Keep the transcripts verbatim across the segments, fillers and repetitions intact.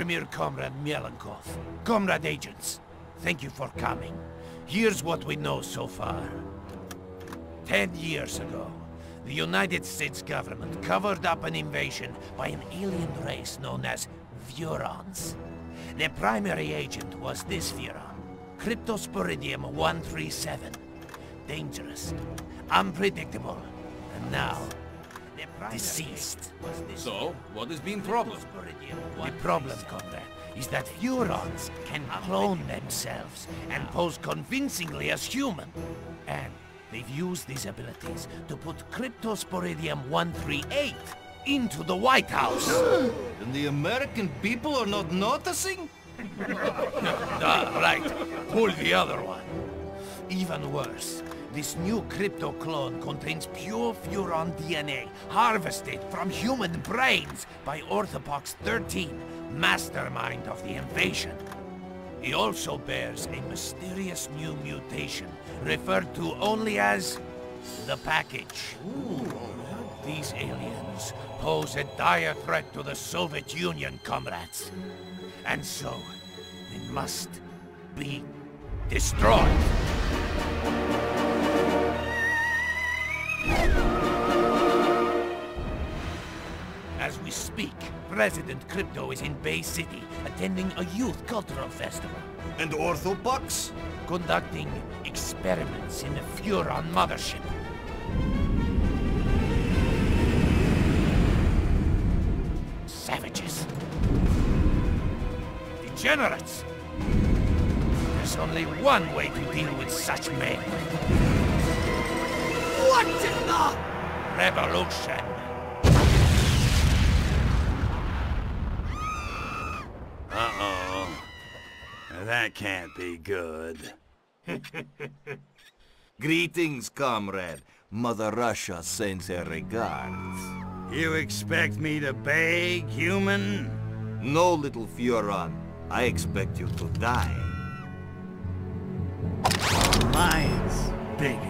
Vladimir Comrade Melenkov. Comrade agents, thank you for coming. Here's what we know so far. Ten years ago, the United States government covered up an invasion by an alien race known as Furons. The primary agent was this Furon, Cryptosporidium one three seven. Dangerous, unpredictable, and now, deceased. So, what has been problem? The problem, Comrade, is that Furons can clone themselves and pose convincingly as human. And they've used these abilities to put Cryptosporidium one three eight into the White House. And the American people are not noticing? Ah, right. Pull the other one. Even worse, this new crypto clone contains pure Furon D N A, harvested from human brains by Orthopox thirteen, mastermind of the invasion. He also bears a mysterious new mutation, referred to only as the Package. Ooh. These aliens pose a dire threat to the Soviet Union, comrades. And so, they must be destroyed. As we speak, President Crypto is in Bay City, attending a youth cultural festival. And Orthopox? Conducting experiments in the Furon mothership. Savages. Degenerates. There's only one way to deal with such men. What in the... Revolution. Uh-oh. That can't be good. Greetings, comrade. Mother Russia sends her regards. You expect me to beg, human? No, little Furon. I expect you to die. Mine's bigger.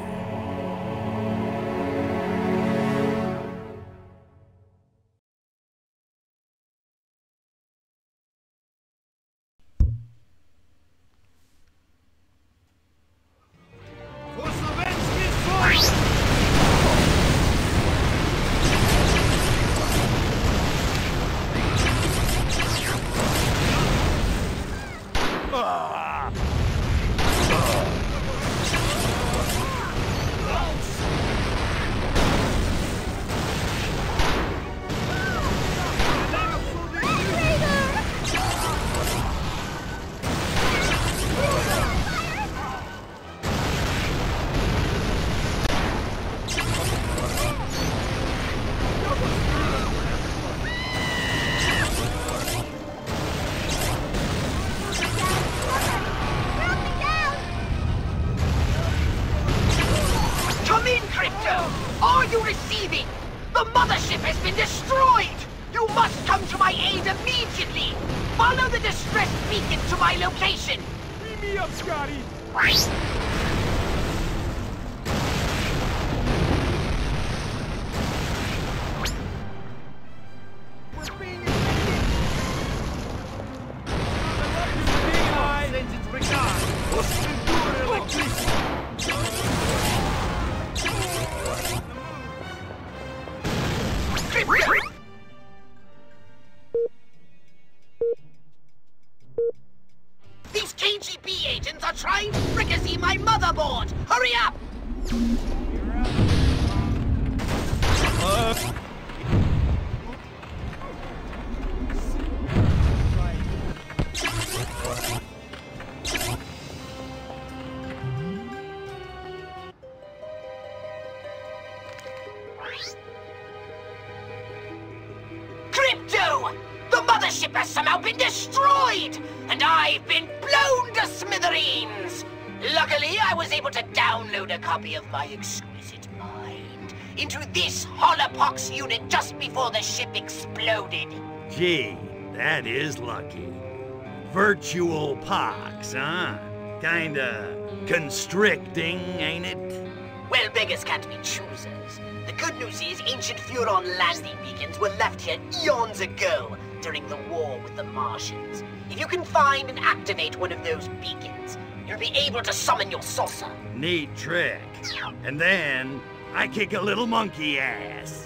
Are you receiving? The mothership has been destroyed! You must come to my aid immediately! Follow the distress beacon to my location! Beam me up, Scotty! We're being invaded! Sentence regard! Oscendure electricity! These K G B agents are trying to fricassee my motherboard! Hurry up! Uh. Crypto! The mothership has somehow been destroyed! And I've been blown to smithereens! Luckily, I was able to download a copy of my exquisite mind into this Holopox unit just before the ship exploded. Gee, that is lucky. Virtual pox, huh? Kinda constricting, ain't it? Well, beggars can't be choosers. The good news is ancient Furon landing beacons were left here eons ago. during the war with the Martians. If you can find and activate one of those beacons, you'll be able to summon your saucer. Neat trick. And then, I kick a little monkey ass.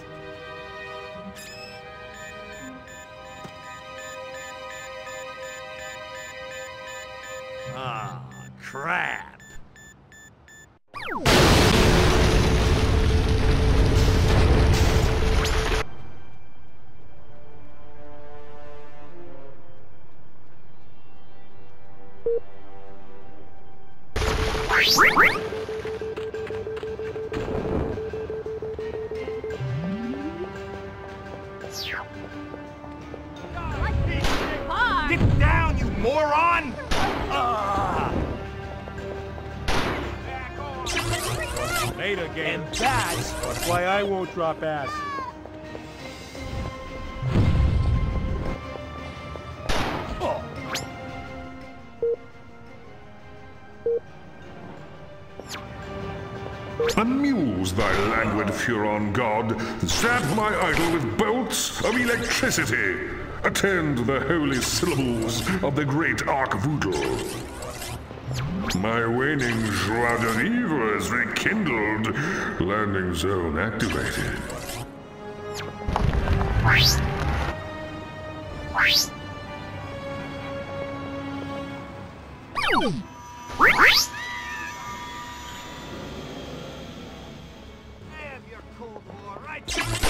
Ah, crap. Get down, you moron! Ah. Later, game. And that's That's why I won't drop acid. Amuse thy languid Furon god, zap my idol with bolts of electricity. Attend the holy syllables of the great Archvoodle. My waning joie de vivre is rekindled, landing zone activated. Damn your Cold War, right?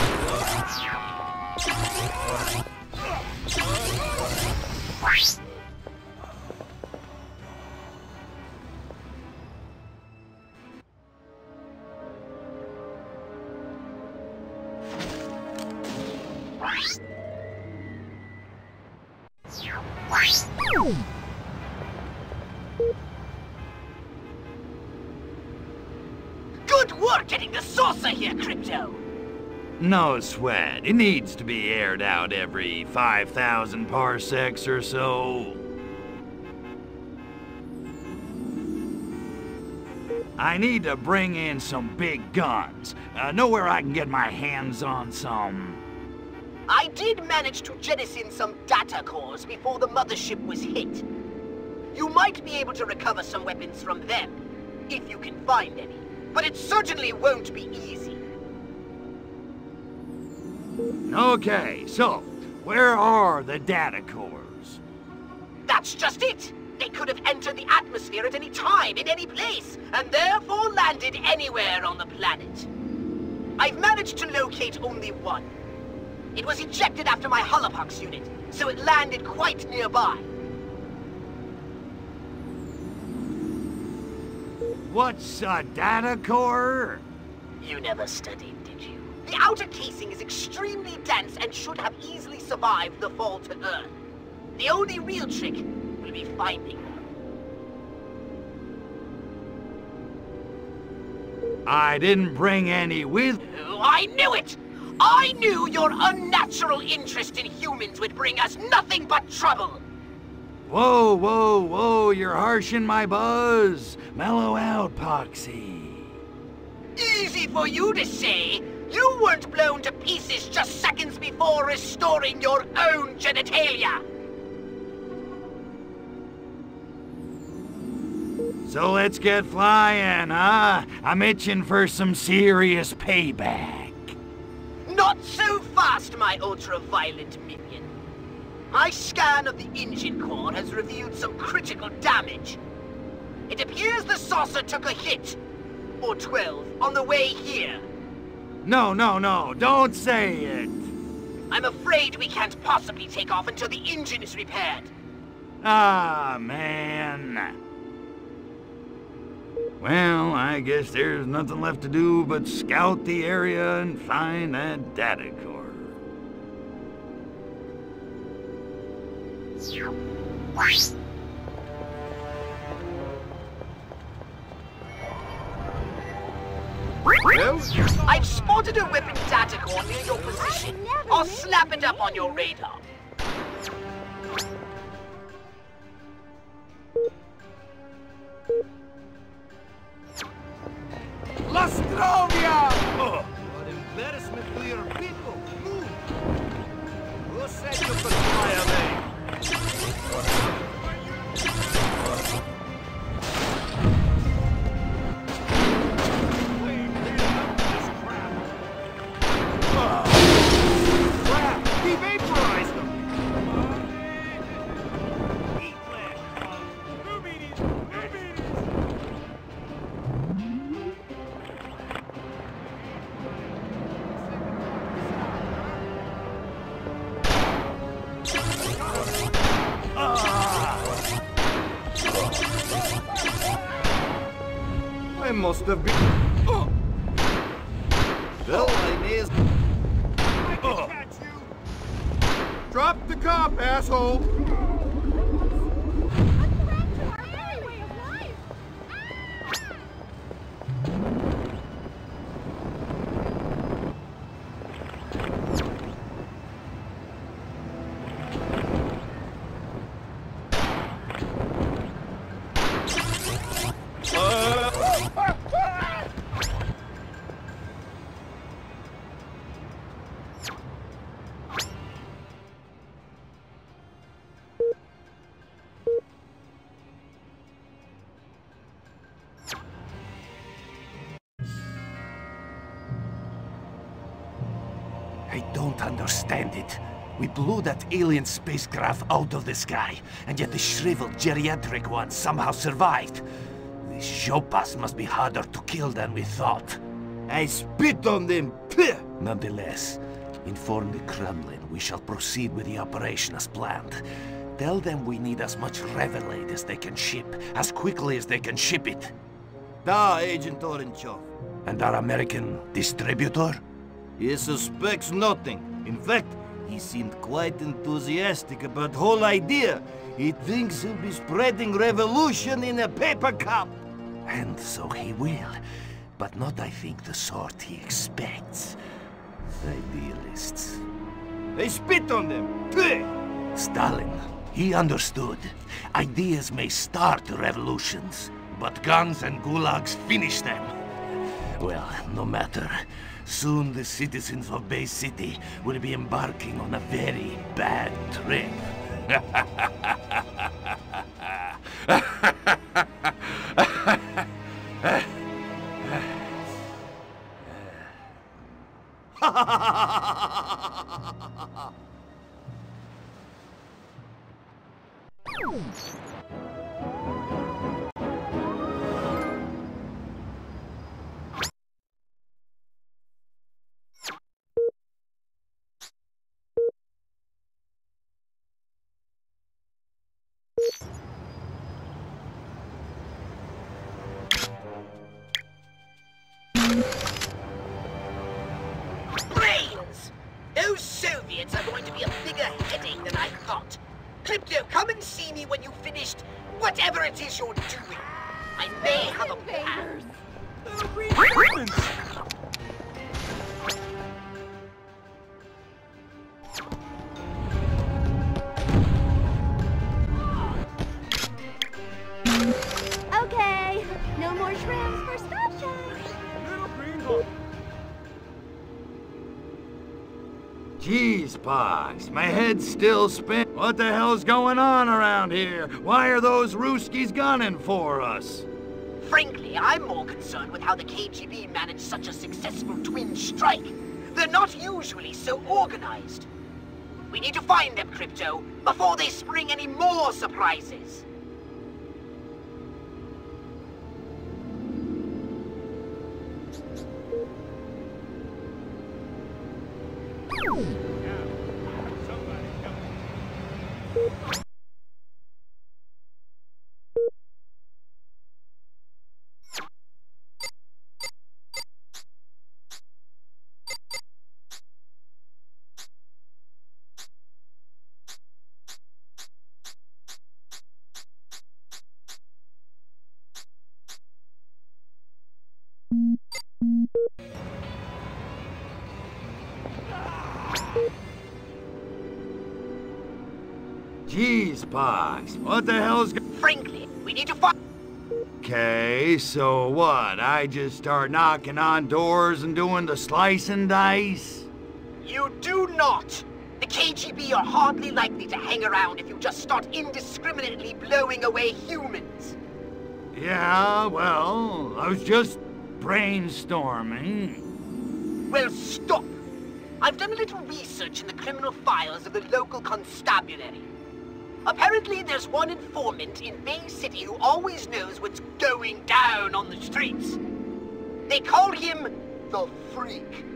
Good work getting the saucer here, Crypto! No sweat. It needs to be aired out every five thousand parsecs or so. I need to bring in some big guns. Uh, know where I can get my hands on some. I did manage to jettison some data cores before the mothership was hit. You might be able to recover some weapons from them, if you can find any. But it certainly won't be easy. Okay, so, where are the data cores? That's just it! They could have entered the atmosphere at any time, in any place, and therefore landed anywhere on the planet. I've managed to locate only one. It was ejected after my Holopox unit, so it landed quite nearby. What's a data core? You never studied, did you? The outer casing is extremely dense and should have easily survived the fall to Earth. The only real trick will be finding them. I didn't bring any with... Oh, I knew it! I knew your unnatural interest in humans would bring us nothing but trouble! Whoa, whoa, whoa, you're harshing my buzz. Mellow out, Poxy. Easy for you to say. You weren't blown to pieces just seconds before restoring your own genitalia. So let's get flying, huh? I'm itching for some serious payback. Not so fast, my ultra-violent minion. My scan of the engine core has revealed some critical damage. It appears the saucer took a hit, or twelve, on the way here. No, no, no, don't say it. I'm afraid we can't possibly take off until the engine is repaired. Ah, man. Well, I guess there's nothing left to do but scout the area and find that data core. I've spotted a weapon data core near your position. I'll slap it up on your radar. Lostrovia! Oh, what embarrassment to your people. Move. Who said you could I must have been... Oh. Well, I may as... I can catch you! Drop the cop, asshole! I don't understand it. We blew that alien spacecraft out of the sky, and yet the shriveled geriatric one somehow survived. These Jopas must be harder to kill than we thought. I spit on them! Pah! Nonetheless, inform the Kremlin we shall proceed with the operation as planned. Tell them we need as much Revelade as they can ship, as quickly as they can ship it. Da, Agent Orenchov. And our American distributor? He suspects nothing. In fact, he seemed quite enthusiastic about the whole idea. He thinks he'll be spreading revolution in a paper cup. And so he will. But not, I think, the sort he expects. Idealists. I spit on them! Pah! Stalin, he understood. Ideas may start revolutions, but guns and gulags finish them. Well, no matter. Soon the citizens of Bay City will be embarking on a very bad trip. Brains! Those Soviets are going to be a bigger headache than I thought. Crypto, come and see me when you've finished whatever it is you're doing. I may have a plan. Okay, no more shrimps for Stop Shack. Little green hole. Jeez, Pox, my head's still spin. What the hell's going on around here? Why are those Ruskies gunning for us? Frankly, I'm more concerned with how the K G B managed such a successful twin strike. They're not usually so organized. We need to find them, Crypto, before they spring any more surprises. Jeez, Pox, what the hell's go- Frankly, we need to find... Okay, so what? I just start knocking on doors and doing the slice and dice? You do not! The K G B are hardly likely to hang around if you just start indiscriminately blowing away humans. Yeah, well, I was just brainstorming. Well, stop! I've done a little research in the criminal files of the local constabulary. Apparently, there's one informant in Bay City who always knows what's going down on the streets. They call him the Freak.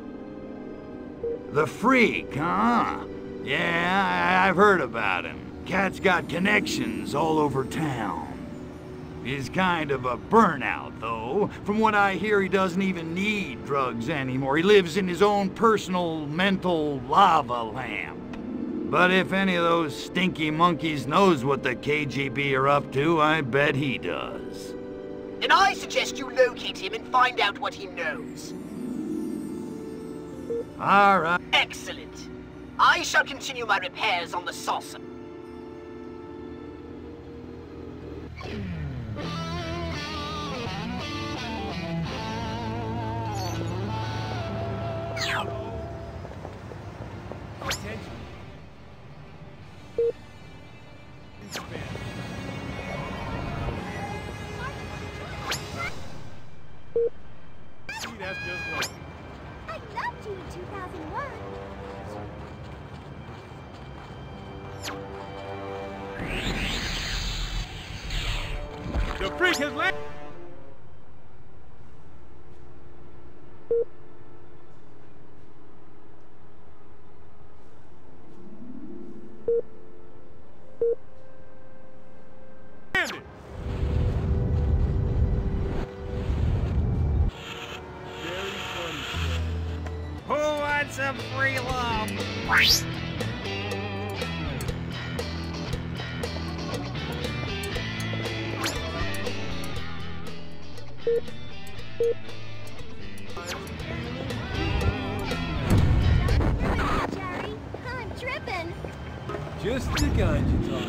The Freak, huh? Yeah, I I've heard about him. Cat's got connections all over town. He's kind of a burnout, though. From what I hear, he doesn't even need drugs anymore. He lives in his own personal mental lava lamp. But if any of those stinky monkeys knows what the K G B are up to, I bet he does. Then I suggest you locate him and find out what he knows. All right. Excellent. I shall continue my repairs on the saucer. That's just right. I loved you in two thousand one. The freak has landed. Some free love. Jerry, I'm tripping. Just the kind you talk.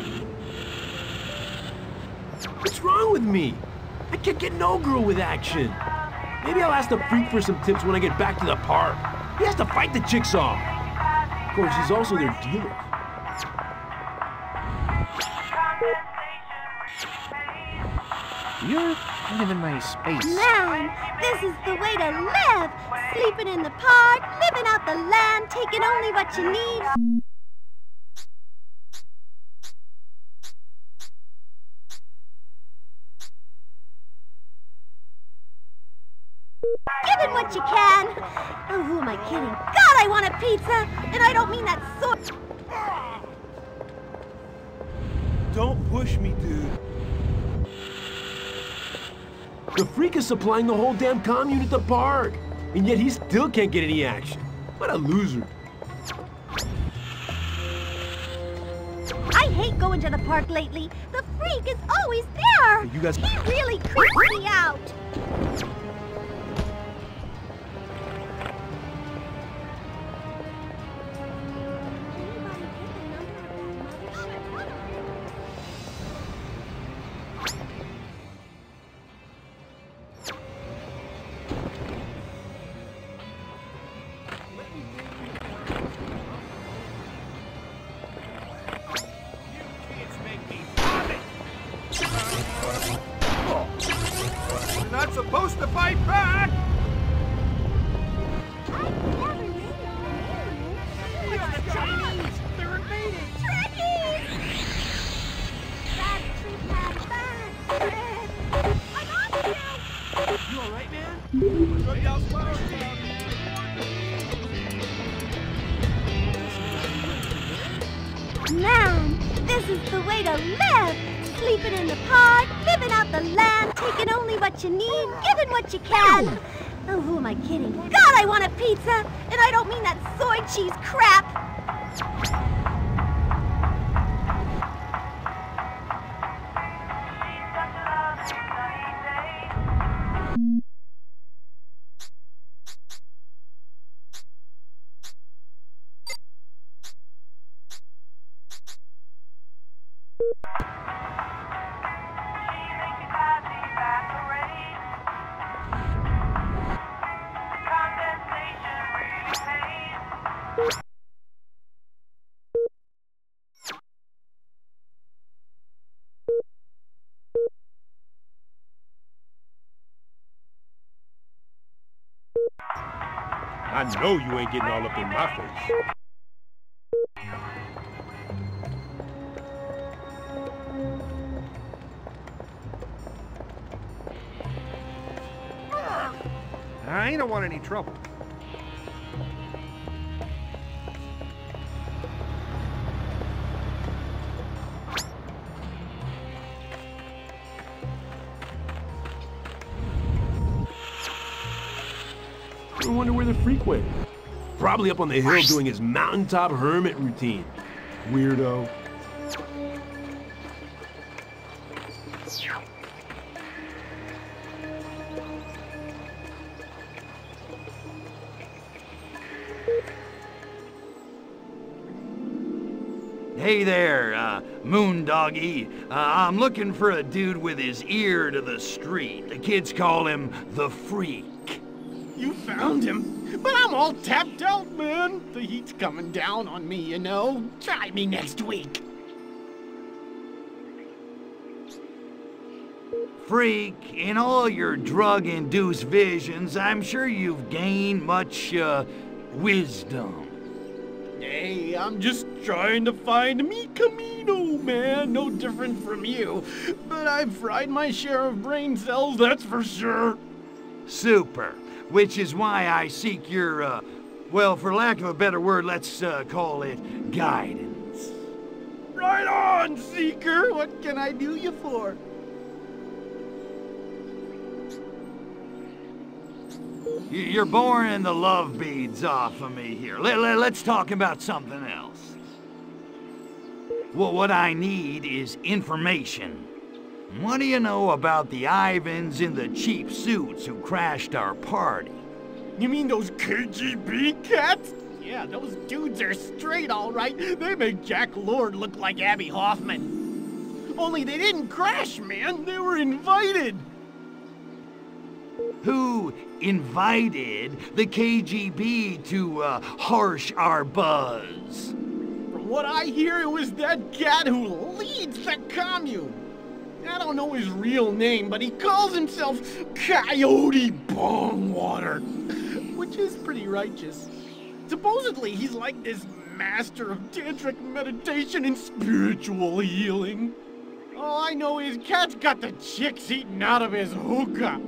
What's wrong with me? I can't get no girl with action. Maybe I'll ask the freak for some tips when I get back to the park. He has to fight the chicks off. Of course, he's also their dealer. You're kind of in my space. Man, this is the way to live. Sleeping in the park, living out the land, taking only what you need. Giving what you can. Oh, who am I kidding? God, I want a pizza! And I don't mean that sort. Don't push me, dude. The freak is supplying the whole damn commune at the park. And yet he still can't get any action. What a loser. I hate going to the park lately. The freak is always there. You guys... He really creeps me out. You're not supposed to fight back! It's the Chinese! They're invading! You alright, man? Good y'all's flowers down. Man, this is the way to live! Sleeping in the park, living out the land, taking only what you need, giving what you can. Oh, who am I kidding? God, I want a pizza! And I don't mean that soy cheese crap! I know you ain't getting all up in my face. I don't want any trouble. I wonder where the freak went. Probably up on the hill doing his mountaintop hermit routine. Weirdo. Hey there, uh, Moondoggy. Uh, I'm looking for a dude with his ear to the street. The kids call him the Freak. You found him, but I'm all tapped out, man. The heat's coming down on me, you know. Try me next week. Freak, in all your drug-induced visions, I'm sure you've gained much, uh, wisdom. Hey, I'm just trying to find me Camino, man. No different from you. But I've fried my share of brain cells, that's for sure. Super. Which is why I seek your, uh, well, for lack of a better word, let's uh, call it guidance. Right on, Seeker. What can I do you for? You're boring the love beads off of me here. Let, let, let's talk about something else. Well, what I need is information. What do you know about the Ivans in the cheap suits who crashed our party? You mean those K G B cats? Yeah, those dudes are straight, all right. They make Jack Lord look like Abby Hoffman. Only they didn't crash, man. They were invited. Who invited the K G B to uh, harsh our buzz? From what I hear, it was that cat who leads the commune. I don't know his real name, but he calls himself Coyote Bongwater, which is pretty righteous. Supposedly, he's like this master of tantric meditation and spiritual healing. All I know is Cat's got the chicks eaten out of his hookah.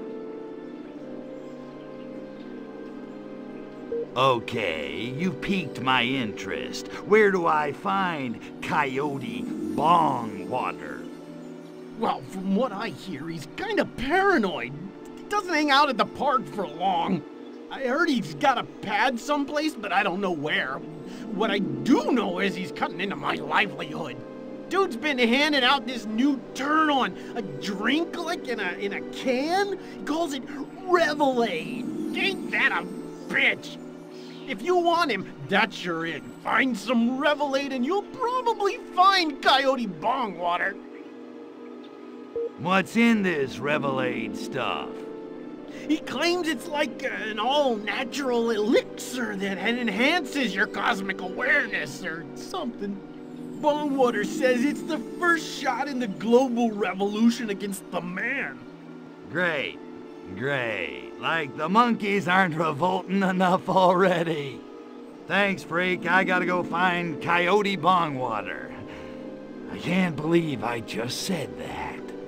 Okay, you've piqued my interest. Where do I find Coyote Bongwater? Well, from what I hear, he's kind of paranoid. He doesn't hang out at the park for long. I heard he's got a pad someplace, but I don't know where. What I do know is he's cutting into my livelihood. Dude's been handing out this new turn on, a drink like in a in a can. He calls it Revelade. Ain't that a bitch? If you want him, that's your it. Find some Revelade and you'll probably find Coyote Bongwater. What's in this Revelade stuff? He claims it's like an all-natural elixir that enhances your cosmic awareness or something. Bongwater says it's the first shot in the global revolution against the man. Great, great. Like the monkeys aren't revolting enough already. Thanks, Freak. I gotta go find Coyote Bongwater. I can't believe I just said that.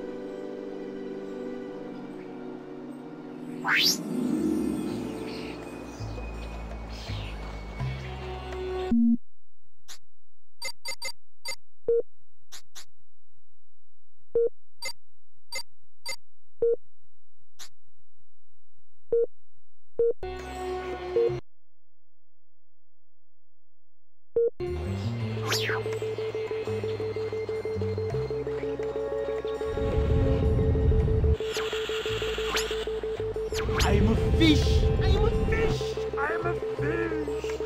I'm a fish. I'm a fish. I'm a fish.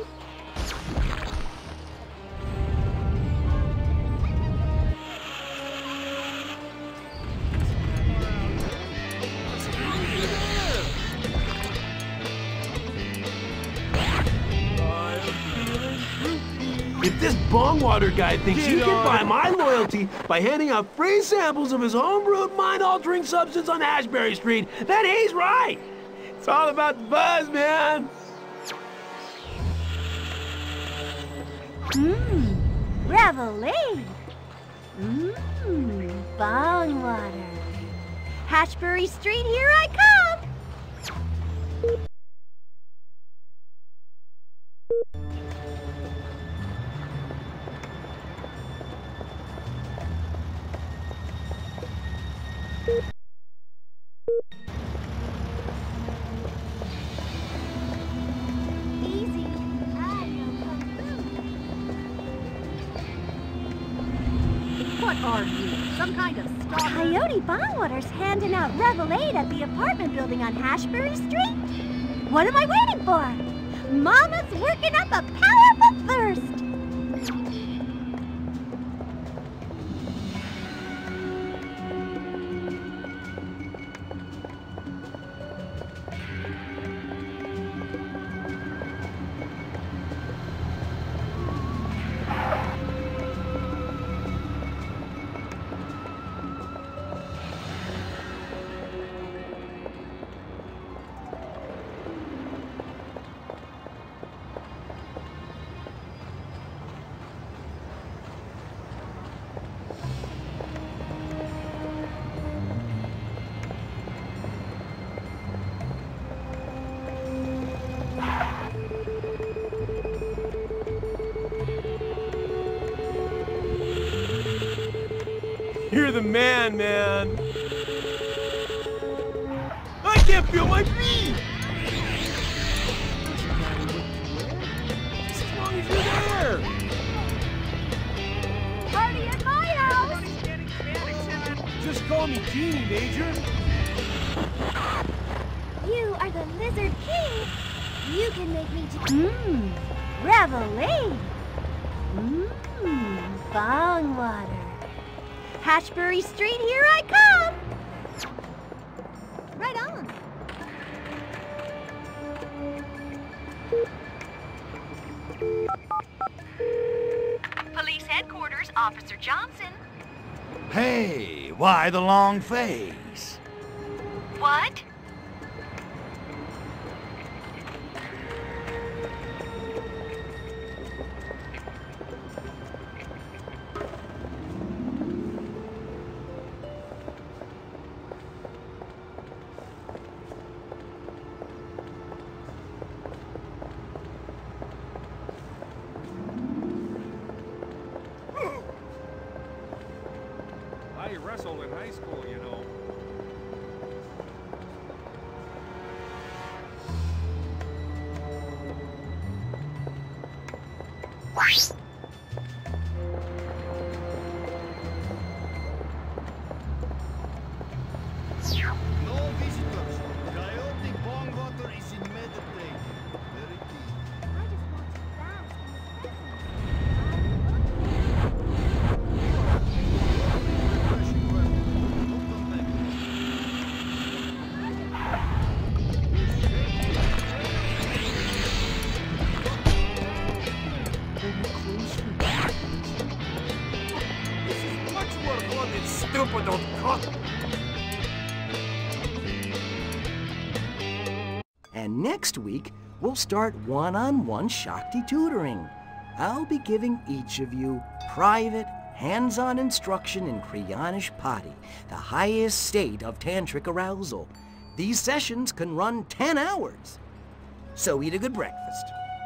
If this Bongwater guy thinks he Get can on. buy my loyalty by handing out free samples of his homebrewed mind-altering substance on Ashbury Street, then he's right. It's all about the buzz, man. Mmm, Revelade. Mmm, Bongwater. Hashbury Street, here I come. some kind of stalker. Coyote Bongwater's handing out Revel eight at the apartment building on Hashbury Street? What am I waiting for? Mama's working up a powerful thirst. You're the man, man. I can't feel my feet. Just as long as you're there. Party at my house. Just call me Genie, Major. You are the Lizard King. You can make me... Mmm, Revel eight. Mmm, Bongwater. Hashbury Street, here I come! Right on. Police headquarters, Officer Johnson. Hey, why the long face? What? I wrestled in high school, you know. No visitors. Coyote Bongwater is in meditate. Very key. I just want to bask Refreshing weather. Don't come back. This is much more fun than stupid old cock. And next week, we'll start one-on-one Shakti tutoring. I'll be giving each of you private, hands-on instruction in Kriyanish Pati, the highest state of tantric arousal. These sessions can run ten hours. So eat a good breakfast.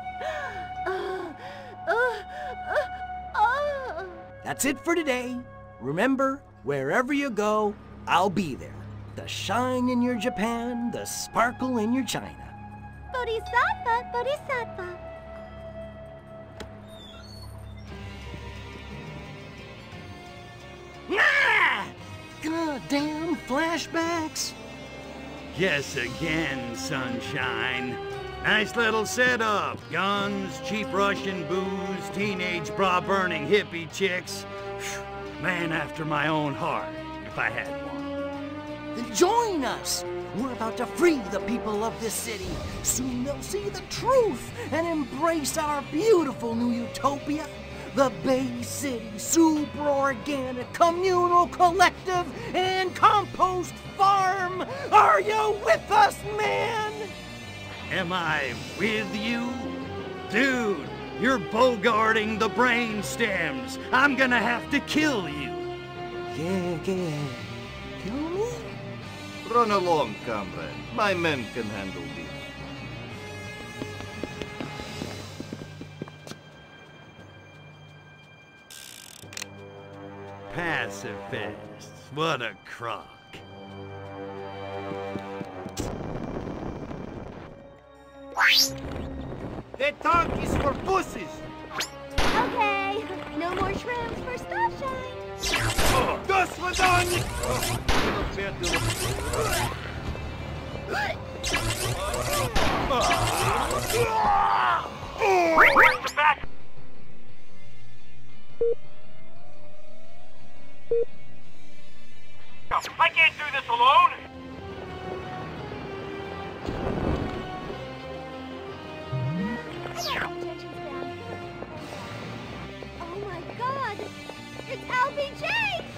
That's it for today. Remember, wherever you go, I'll be there. The shine in your Japan, the sparkle in your China. Bodhisattva, Bodhisattva. Ah! Goddamn flashbacks. Yes, again, sunshine. Nice little setup. Guns, cheap Russian booze, teenage bra-burning hippie chicks. Man after my own heart, if I had one. Then join us. We're about to free the people of this city. Soon they'll see the truth and embrace our beautiful new utopia. The Bay City Super-Organic Communal Collective and Compost Farm. Are you with us, man? Am I with you? Dude, you're bogarting the brain stems. I'm gonna have to kill you. Yeah, yeah. Kill me? Run along, comrade. My men can handle this. Pacifists, what a crock. That talk is for pussies! Okay, no more shrimps for Starshine. До свидания! I can't do this alone! Oh my God! It's L B J!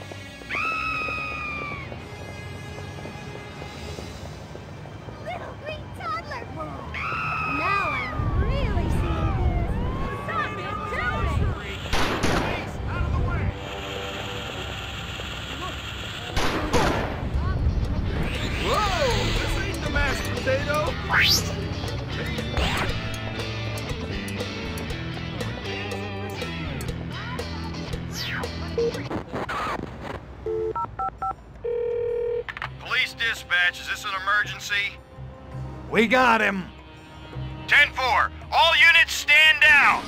Little green toddler! Now I'm really seeing things. Stop it, Out of the way! Whoa! This ain't the mashed potato! Police dispatch, is this an emergency? We got him. ten four, all units stand down!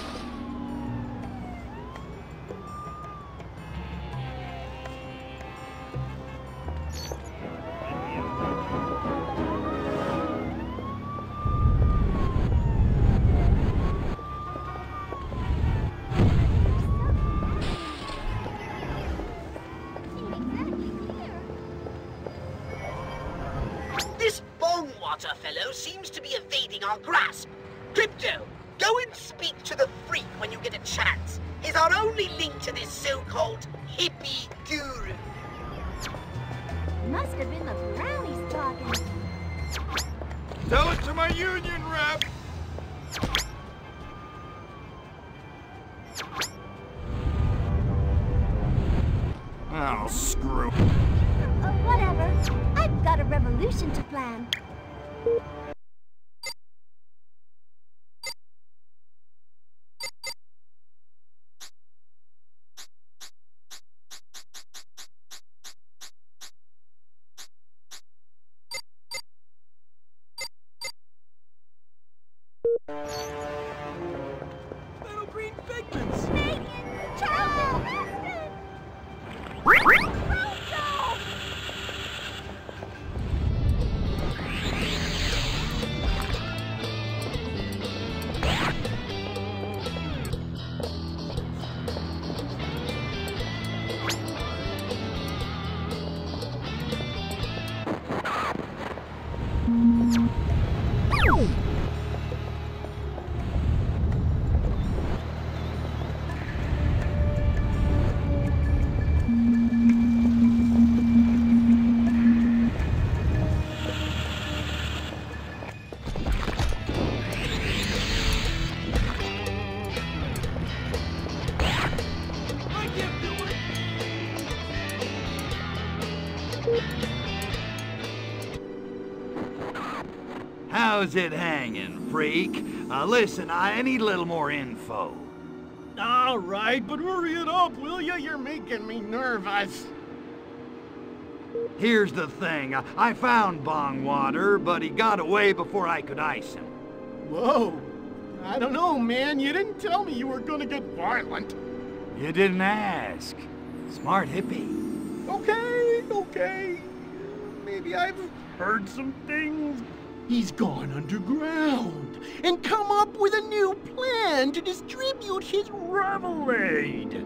This Bongwater fellow seems to be evading our grasp. Crypto, go and speak to the freak when you get a chance. He's our only link to this so-called hippie guru. Must have been the brownies talking. Tell it to my union rep! Oh, screw. Uh, whatever. I've got a revolution to plan. Little green pigments! Charles! How's it hanging, freak? Uh, listen, I need a little more info. All right, but hurry it up, will you? You're making me nervous. Here's the thing. I, I found Bongwater, but he got away before I could ice him. Whoa. I don't know, man. You didn't tell me you were gonna get violent. You didn't ask. Smart hippie. Okay, okay. Maybe I've heard some things. He's gone underground and come up with a new plan to distribute his Revelade.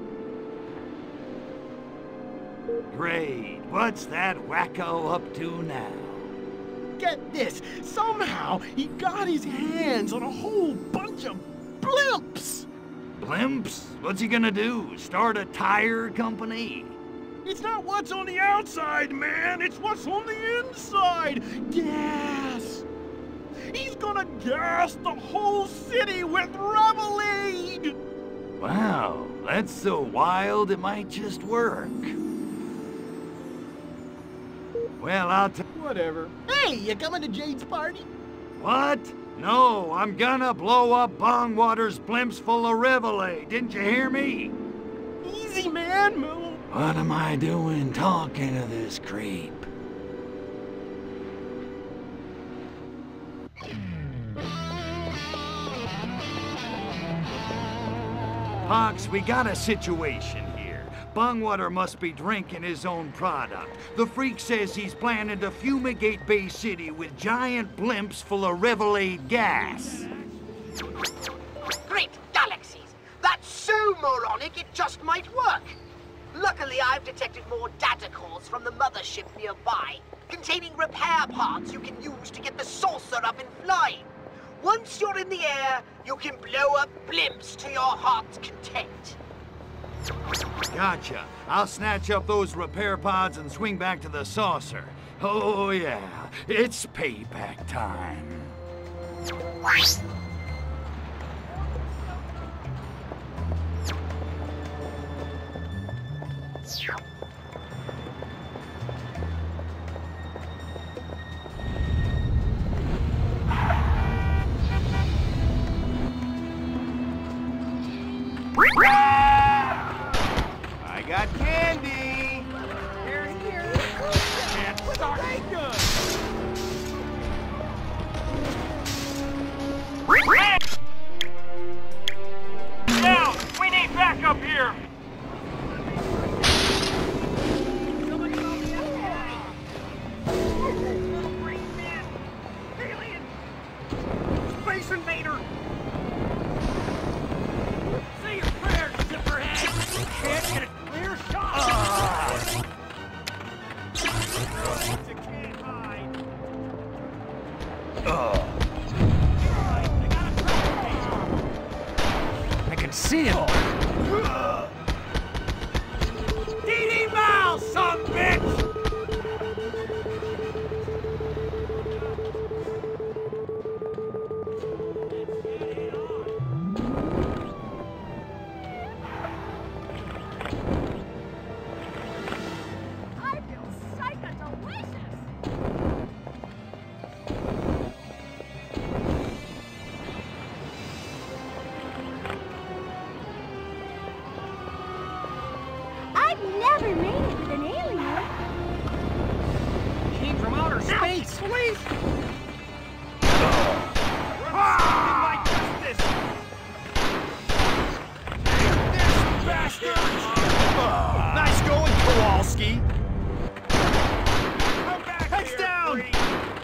Great. What's that wacko up to now? Get this. Somehow he got his hands on a whole bunch of blimps. Blimps? What's he gonna do? Start a tire company? It's not what's on the outside, man. It's what's on the inside. Gas. He's gonna gas the whole city with Revelade. Wow, that's so wild it might just work. Well, I'll t- Whatever. Hey, you coming to Jade's party? What? No, I'm gonna blow up Bongwater's blimps full of Revelade. Didn't you hear me? Easy, man. Move. What am I doing talking to this creep? Pox, we got a situation here. Bungwater must be drinking his own product. The freak says he's planning to fumigate Bay City with giant blimps full of Revelade gas. Great galaxies! That's so moronic it just might work. Luckily, I've detected more data calls from the mothership nearby, containing repair parts you can use to get the saucer up and flying. Once you're in the air, you can blow up blimps to your heart's content. Gotcha. I'll snatch up those repair pods and swing back to the saucer. Oh yeah, it's payback time. I got candy! Here's here. It's already good. Down! We need backup here! Space Invader! Say your prayers, Zipperhead! Can't get a clear shot! Uh. You can't hide! Uh. I can see him! D D Mouse, son of a bitch! Never made it with an alien. Came from outer space. Police! Ah! Bastard! Nice going, Kowalski! Come back Heads here, down! freak.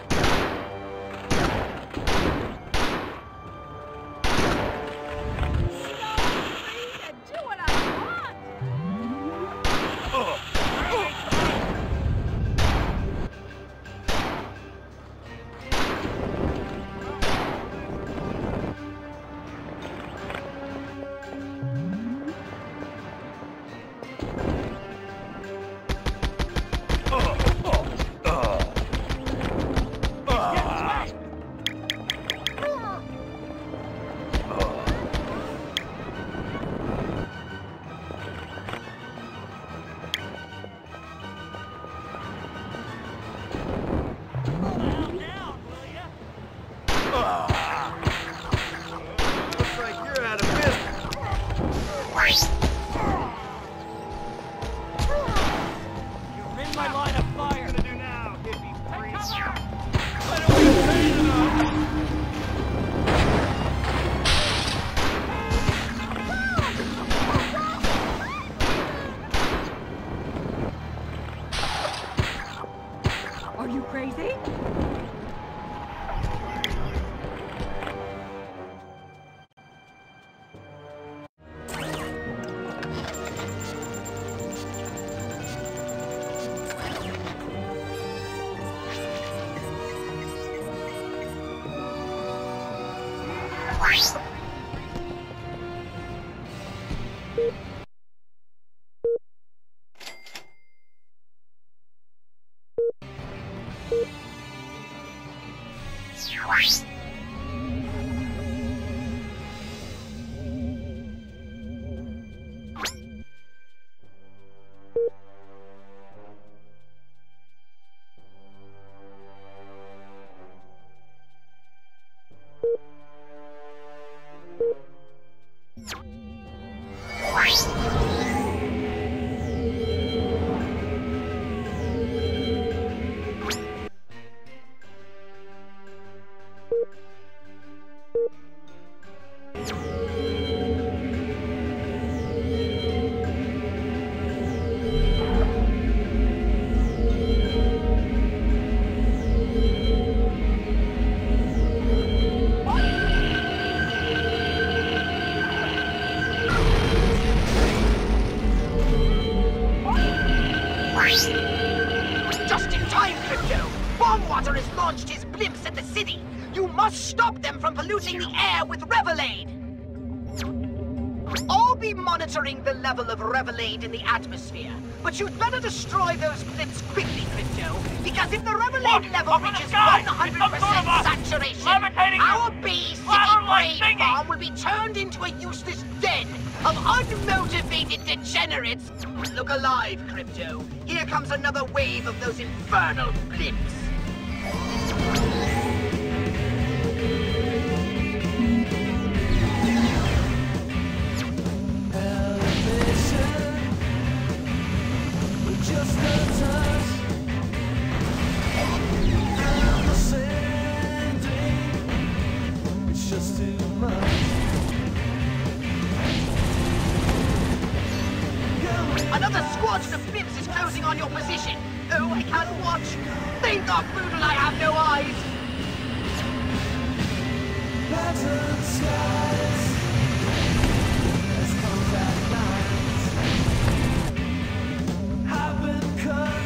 Are you crazy? must stop them from polluting the air with Revelade. I'll be monitoring the level of Revelade in the atmosphere, but you'd better destroy those blips quickly, Crypto, because if the Revelade Look, level up in the reaches sky! one hundred It's some sort percent of a saturation, levitating our Bay City ladder-like Brave thingy. Farm will be turned into a useless den of unmotivated degenerates. Look alive, Crypto. Here comes another wave of those infernal blips. Just a touch. I'm ascending. It's just too much. Another squadron of blips is closing on your position. Oh, I can't watch. Thank God, Boodle, I have no eyes. Patterned skies. As contact lines have been cut.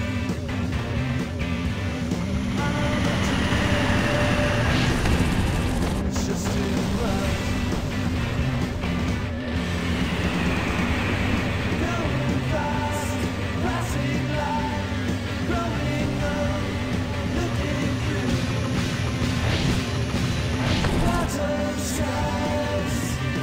It's just too much. Going fast, passing light, growing up, looking through patterned skies.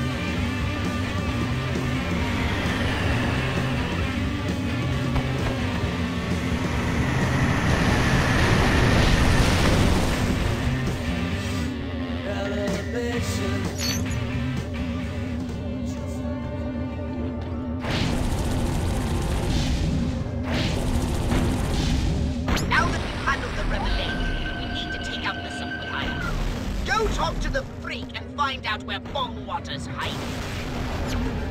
Elevation. Now that we've handled the Revelade, we need to take out the supplier. Go talk to the freak and find out where Bongwater's hiding.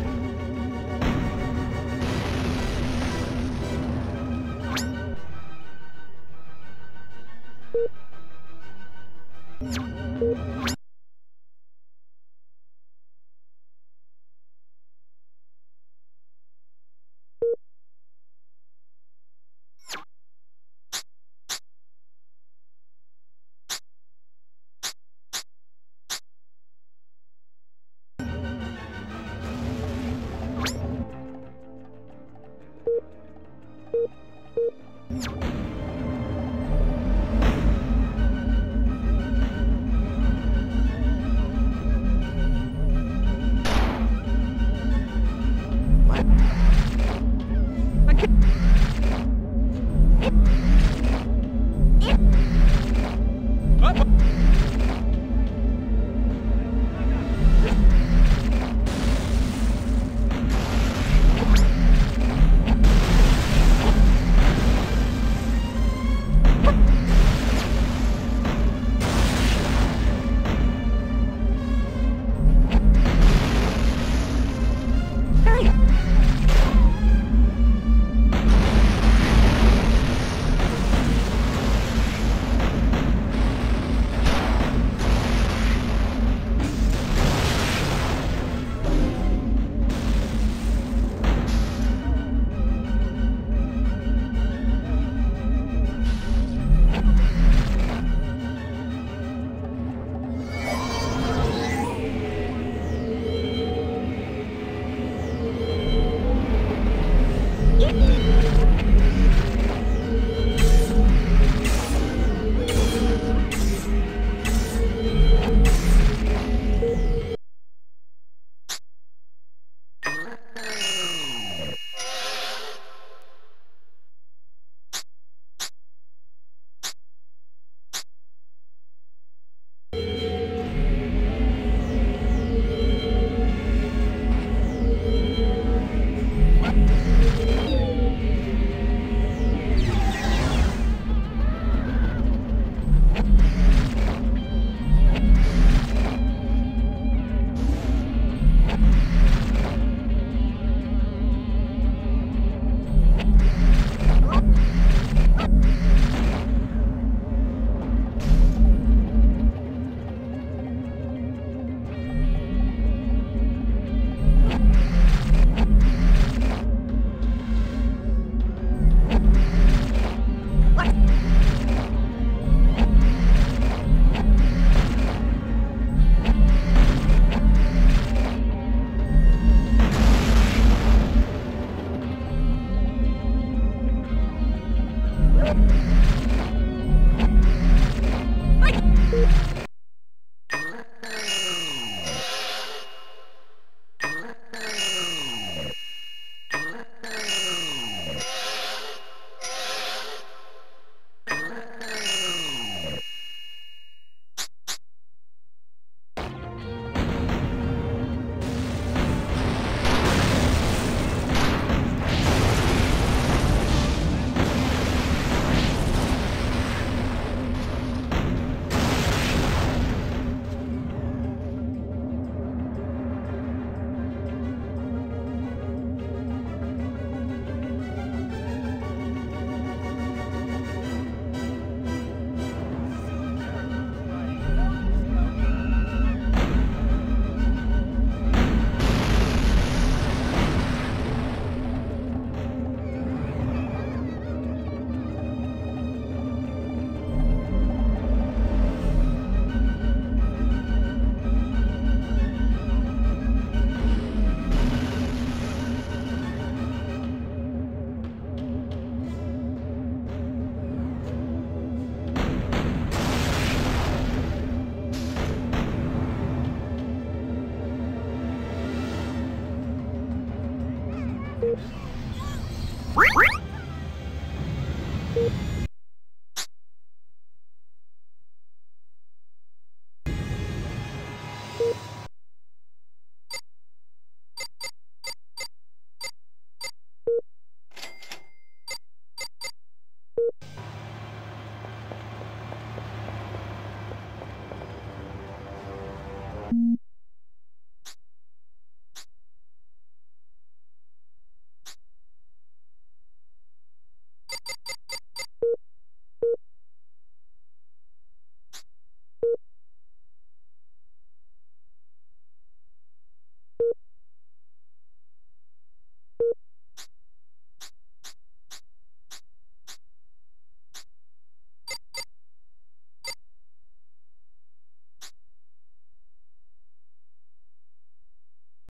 Bye.